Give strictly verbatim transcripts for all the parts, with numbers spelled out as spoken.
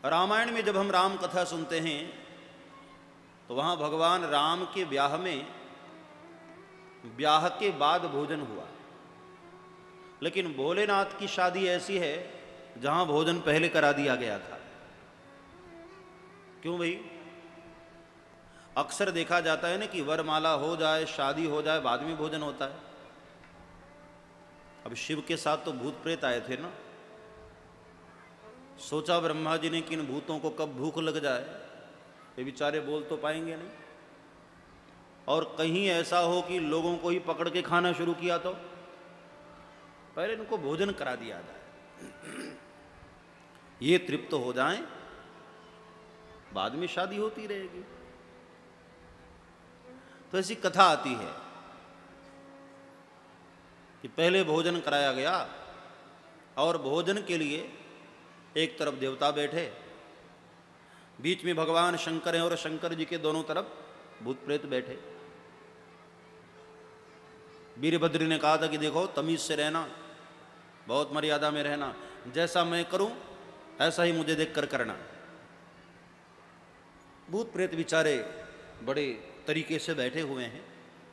रामायण में जब हम राम कथा सुनते हैं तो वहाँ भगवान राम के ब्याह में ब्याह के बाद भोजन हुआ, लेकिन भोलेनाथ की शादी ऐसी है जहाँ भोजन पहले करा दिया गया था। क्यों भाई? अक्सर देखा जाता है ना कि वरमाला हो जाए, शादी हो जाए, बाद में भोजन होता है। अब शिव के साथ तो भूत प्रेत आए थे ना, सोचा ब्रह्मा जी ने कि इन भूतों को कब भूख लग जाए, ये बेचारे बोल तो पाएंगे नहीं, और कहीं ऐसा हो कि लोगों को ही पकड़ के खाना शुरू किया तो पहले इनको भोजन करा दिया जाए, ये तृप्त हो जाएं, बाद में शादी होती रहेगी। तो ऐसी कथा आती है कि पहले भोजन कराया गया और भोजन के लिए एक तरफ देवता बैठे, बीच में भगवान शंकर हैं और शंकर जी के दोनों तरफ भूत प्रेत बैठे। वीरभद्र ने कहा था कि देखो तमीज से रहना, बहुत मर्यादा में रहना, जैसा मैं करूं ऐसा ही मुझे देखकर करना। भूत प्रेत बेचारे बड़े तरीके से बैठे हुए हैं।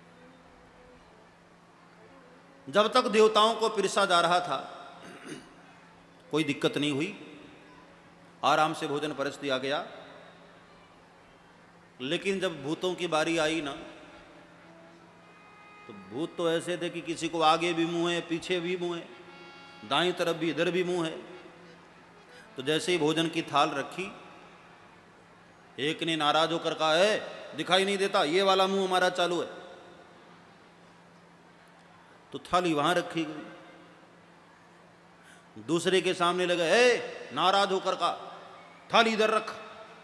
जब तक देवताओं को पिरसा जा रहा था कोई दिक्कत नहीं हुई, आराम से भोजन परस दिया गया। लेकिन जब भूतों की बारी आई ना, तो भूत तो ऐसे थे कि किसी को आगे भी मुंह है, पीछे भी मुंह है, दाईं तरफ भी, इधर भी मुंह है। तो जैसे ही भोजन की थाल रखी, एक ने नाराज होकर कहा, है दिखाई नहीं देता, ये वाला मुंह हमारा चालू है। तो थाली वहां रखी गई। दूसरे के सामने लगे, ए नाराज होकर कहा, थाली इधर रख।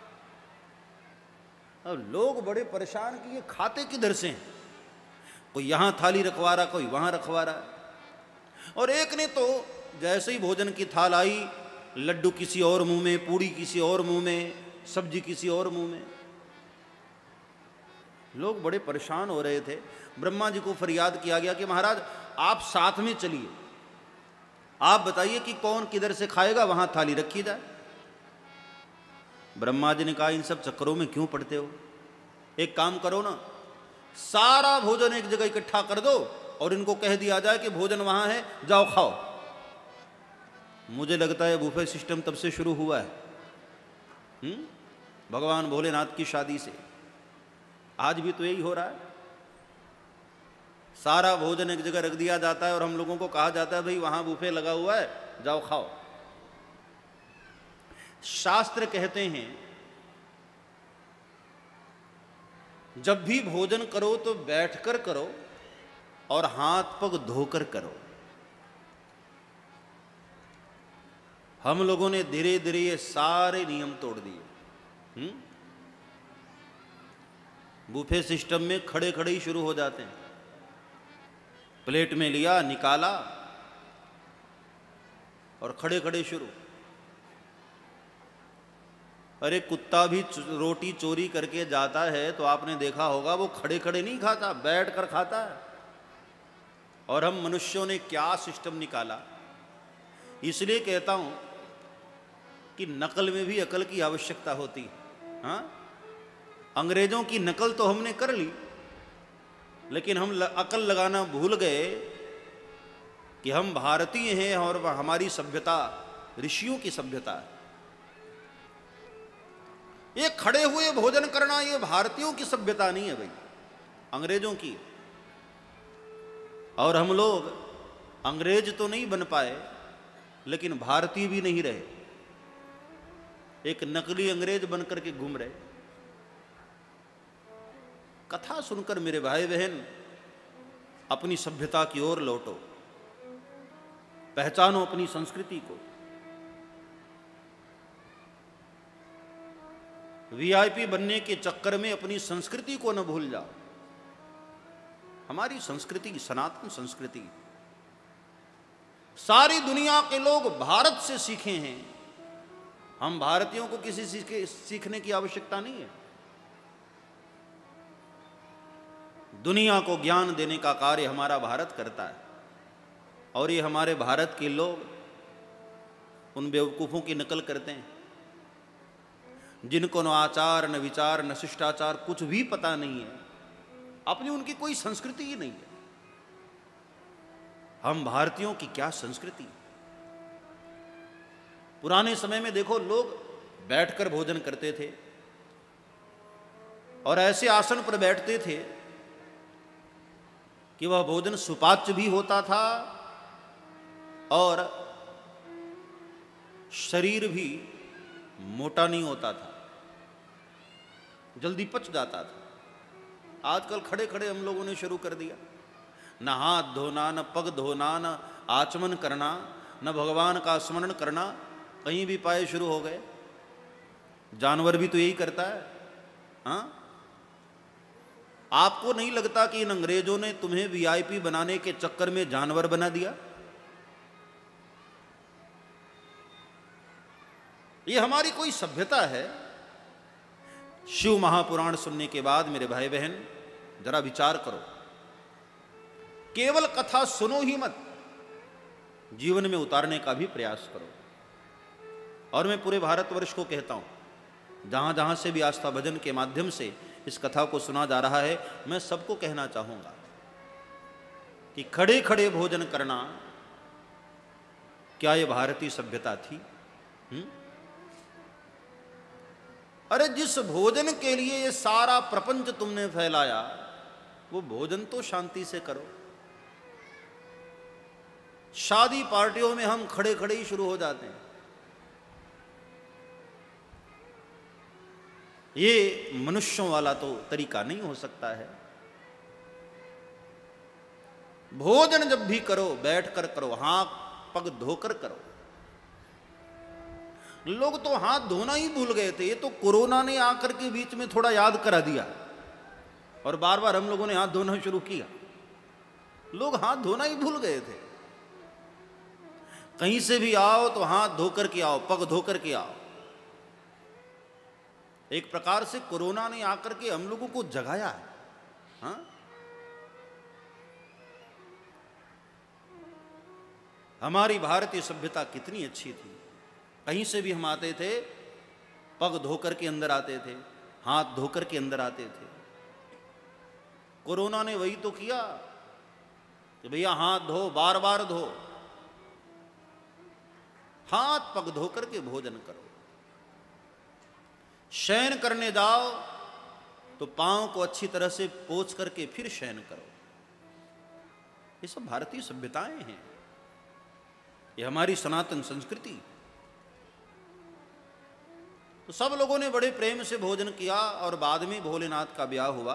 अब लोग बड़े परेशान कि ये खाते किधर से हैं, कोई यहां थाली रखवा रहा, कोई वहां रखवा रहा। और एक ने तो जैसे ही भोजन की थाल आई, लड्डू किसी और मुंह में, पूड़ी किसी और मुंह में, सब्जी किसी और मुंह में। लोग बड़े परेशान हो रहे थे। ब्रह्मा जी को फरियाद किया गया कि महाराज आप साथ में चलिए, आप बताइए कि कौन किधर से खाएगा, वहां थाली रखी जाए। ब्रह्मा जी ने कहा, इन सब चक्करों में क्यों पड़ते हो, एक काम करो ना, सारा भोजन एक जगह इकट्ठा कर दो और इनको कह दिया जाए कि भोजन वहां है, जाओ खाओ। मुझे लगता है बुफे सिस्टम तब से शुरू हुआ है, हुँ? भगवान भोलेनाथ की शादी से। आज भी तो यही हो रहा है, सारा भोजन एक जगह रख दिया जाता है और हम लोगों को कहा जाता है भाई वहां बुफे लगा हुआ है, जाओ खाओ। शास्त्र कहते हैं जब भी भोजन करो तो बैठकर करो और हाथ पग धोकर करो। हम लोगों ने धीरे धीरे ये सारे नियम तोड़ दिए। हम्म बुफे सिस्टम में खड़े खड़े ही शुरू हो जाते हैं, प्लेट में लिया, निकाला और खड़े खड़े शुरू। अरे कुत्ता भी रोटी चोरी करके जाता है तो आपने देखा होगा, वो खड़े खड़े नहीं खाता, बैठ कर खाता है। और हम मनुष्यों ने क्या सिस्टम निकाला। इसलिए कहता हूं कि नकल में भी अकल की आवश्यकता होती है। हाँ, अंग्रेजों की नकल तो हमने कर ली, लेकिन हम अकल लगाना भूल गए कि हम भारतीय हैं और हमारी सभ्यता ऋषियों की सभ्यता है। ये खड़े हुए भोजन करना ये भारतीयों की सभ्यता नहीं है भाई, अंग्रेजों की। और हम लोग अंग्रेज तो नहीं बन पाए, लेकिन भारतीय भी नहीं रहे, एक नकली अंग्रेज बनकर के घूम रहे। कथा सुनकर मेरे भाई बहन अपनी सभ्यता की ओर लौटो, पहचानो अपनी संस्कृति को। वीआईपी बनने के चक्कर में अपनी संस्कृति को न भूल जाओ। हमारी संस्कृति सनातन संस्कृति, सारी दुनिया के लोग भारत से सीखे हैं। हम भारतीयों को किसी सीखे सीखने की आवश्यकता नहीं है। दुनिया को ज्ञान देने का कार्य हमारा भारत करता है, और ये हमारे भारत के लोग उन बेवकूफ़ों की नकल करते हैं। जिनको न आचार न विचार न शिष्टाचार कुछ भी पता नहीं है, अपनी उनकी कोई संस्कृति ही नहीं है। हम भारतीयों की क्या संस्कृति। पुराने समय में देखो लोग बैठकर भोजन करते थे और ऐसे आसन पर बैठते थे कि वह भोजन सुपाच्य भी होता था और शरीर भी मोटा नहीं होता था, जल्दी पच जाता था। आजकल खड़े खड़े हम लोगों ने शुरू कर दिया, न हाथ धोना, न पग धोना, न आचमन करना, न भगवान का स्मरण करना, कहीं भी पाए शुरू हो गए। जानवर भी तो यही करता है। हाँ, आपको नहीं लगता कि इन अंग्रेजों ने तुम्हें वीआईपी बनाने के चक्कर में जानवर बना दिया? ये हमारी कोई सभ्यता है? शिव महापुराण सुनने के बाद मेरे भाई बहन जरा विचार करो, केवल कथा सुनो ही मत, जीवन में उतारने का भी प्रयास करो। और मैं पूरे भारतवर्ष को कहता हूं, जहां जहां से भी आस्था भजन के माध्यम से इस कथा को सुना जा रहा है, मैं सबको कहना चाहूंगा कि खड़े खड़े भोजन करना क्या ये भारतीय सभ्यता थी? हुँ? अरे जिस भोजन के लिए ये सारा प्रपंच तुमने फैलाया, वो भोजन तो शांति से करो। शादी पार्टियों में हम खड़े खड़े ही शुरू हो जाते हैं। ये मनुष्यों वाला तो तरीका नहीं हो सकता है। भोजन जब भी करो बैठ कर करो, हाथ पग धोकर करो। लोग तो हाथ धोना ही भूल गए थे, ये तो कोरोना ने आकर के बीच में थोड़ा याद करा दिया और बार बार हम लोगों ने हाथ धोना शुरू किया। लोग हाथ धोना ही भूल गए थे। कहीं से भी आओ तो हाथ धोकर के आओ, पग धोकर के आओ। एक प्रकार से कोरोना ने आकर के हम लोगों को जगाया है। हाँ? हमारी भारतीय सभ्यता कितनी अच्छी थी। कहीं से भी हम आते थे, पग धोकर के अंदर आते थे, हाथ धोकर के अंदर आते थे। कोरोना ने वही तो किया कि भैया हाथ धो, बार बार धो, हाथ पग धोकर के भोजन करो। शयन करने जाओ तो पांव को अच्छी तरह से पोंछ करके फिर शयन करो। ये सब भारतीय सभ्यताएं हैं, ये हमारी सनातन संस्कृति। तो सब लोगों ने बड़े प्रेम से भोजन किया और बाद में भोलेनाथ का ब्याह हुआ।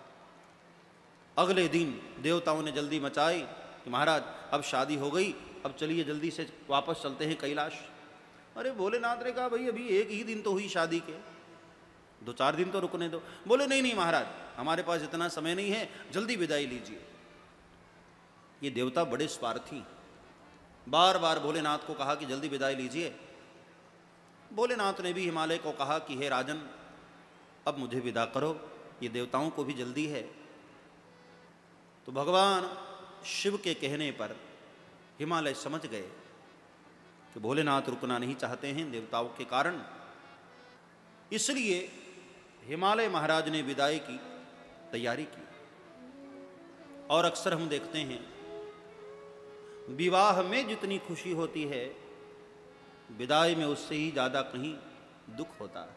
अगले दिन देवताओं ने जल्दी मचाई कि महाराज अब शादी हो गई, अब चलिए जल्दी से वापस चलते हैं कैलाश। अरे भोलेनाथ ने कहा भाई अभी एक ही दिन तो हुई शादी के, दो चार दिन तो रुकने दो। बोले नहीं नहीं महाराज, हमारे पास इतना समय नहीं है, जल्दी विदाई लीजिए। ये देवता बड़े स्वार्थी, बार बार भोलेनाथ को कहा कि जल्दी विदाई लीजिए। भोलेनाथ ने भी हिमालय को कहा कि हे राजन अब मुझे विदा करो, ये देवताओं को भी जल्दी है। तो भगवान शिव के कहने पर हिमालय समझ गए कि भोलेनाथ रुकना नहीं चाहते हैं देवताओं के कारण। इसलिए हिमालय महाराज ने विदाई की तैयारी की। और अक्सर हम देखते हैं विवाह में जितनी खुशी होती है, विदाई में उससे ही ज्यादा कहीं दुख होता है।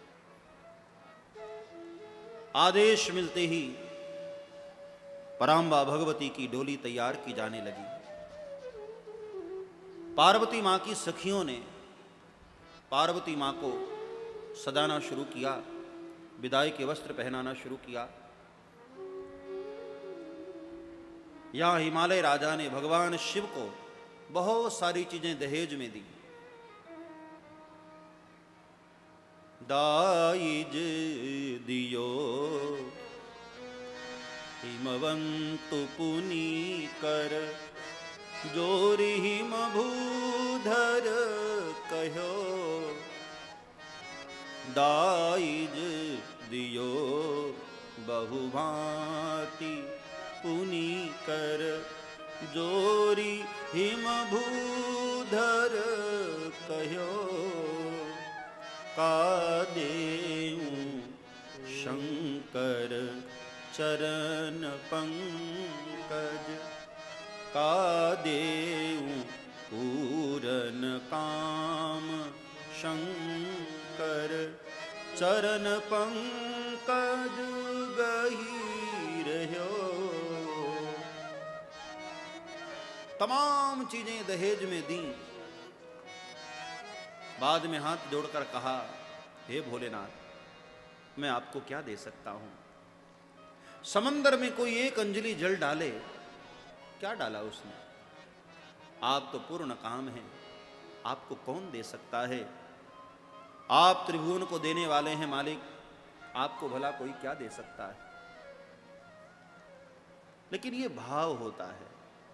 आदेश मिलते ही पराम्बा भगवती की डोली तैयार की जाने लगी। पार्वती मां की सखियों ने पार्वती मां को सजाना शुरू किया, विदाई के वस्त्र पहनाना शुरू किया। यहां हिमालय राजा ने भगवान शिव को बहुत सारी चीजें दहेज में दी। दाइज दियो हिमवंतु पुनि कर, जोरि हिम भूधर कहो। दाइज दियो बहुभांति पुनि कर, जोरि हिम भूधर कहो। का देऊं शंकर चरण पंकज, का देऊं पूरन काम शंकर चरण पंकज गहीरह्यो। तमाम चीजें दहेज में दी। बाद में हाथ जोड़कर कहा, हे भोलेनाथ मैं आपको क्या दे सकता हूं। समंदर में कोई एक अंजलि जल डाले, क्या डाला उसने? आप तो पूर्ण काम हैं, आपको कौन दे सकता है? आप त्रिभुवन को देने वाले हैं मालिक, आपको भला कोई क्या दे सकता है? लेकिन ये भाव होता है,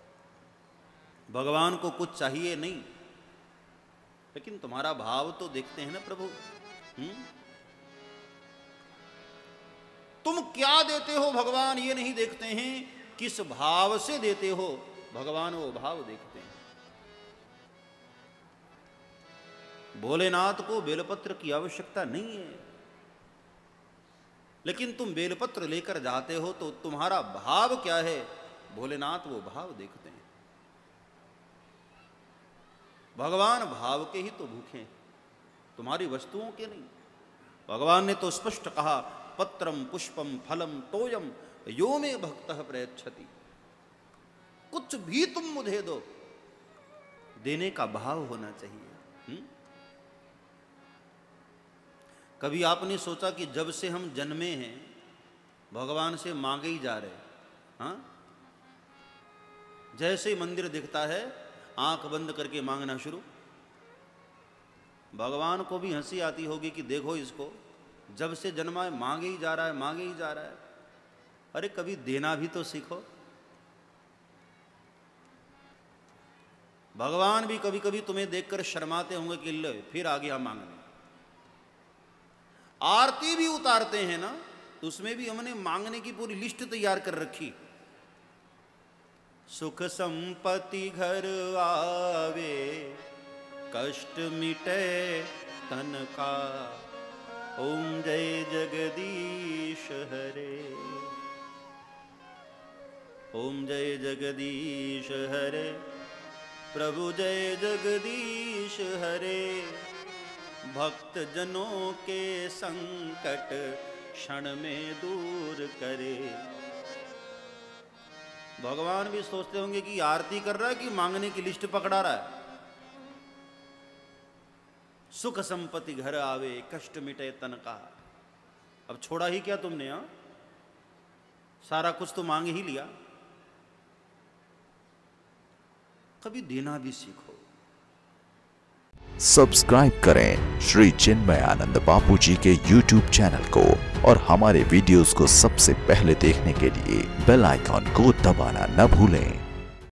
भगवान को कुछ चाहिए नहीं, लेकिन तुम्हारा भाव तो देखते हैं ना प्रभु। हुँ? तुम क्या देते हो भगवान ये नहीं देखते हैं, किस भाव से देते हो भगवान वो भाव देखते हैं। भोलेनाथ को बेलपत्र की आवश्यकता नहीं है, लेकिन तुम बेलपत्र लेकर जाते हो तो तुम्हारा भाव क्या है, भोलेनाथ वो भाव देखते हैं। भगवान भाव के ही तो भूखे हैं, तुम्हारी वस्तुओं के नहीं। भगवान ने तो स्पष्ट कहा, पत्रम पुष्पम फलम तोयम यो में भक्तः प्रयच्छति। कुछ भी तुम मुझे दो, देने का भाव होना चाहिए। हुँ? कभी आपने सोचा कि जब से हम जन्मे हैं भगवान से मांगे ही जा रहे? हाँ, जैसे मंदिर दिखता है आंख बंद करके मांगना शुरू। भगवान को भी हंसी आती होगी कि देखो इसको, जब से जन्मा है मांगे ही जा रहा है, मांगे ही जा रहा है। अरे कभी देना भी तो सीखो। भगवान भी कभी कभी तुम्हें देखकर शर्माते होंगे कि लो फिर आ गया मांगने। आरती भी उतारते हैं ना, तो उसमें भी हमने मांगने की पूरी लिस्ट तैयार कर रखी। सुख संपत्ति घर आवे, कष्ट मिटे तन का, ओम जय जगदीश हरे, ओम जय जगदीश हरे, प्रभु जय जगदीश हरे। भक्त जनों के संकट क्षण में दूर करे। भगवान भी सोचते होंगे कि आरती कर रहा है कि मांगने की लिस्ट पकड़ा रहा है। सुख संपत्ति घर आवे, कष्ट मिटे तन का। अब छोड़ा ही क्या तुमने? हा, सारा कुछ तो मांग ही लिया। कभी देना भी सीखो। सब्सक्राइब करें श्री चिन्मयानंद बापू जी के यूट्यूब चैनल को और हमारे वीडियोस को सबसे पहले देखने के लिए बेल आइकॉन को दबाना न भूलें।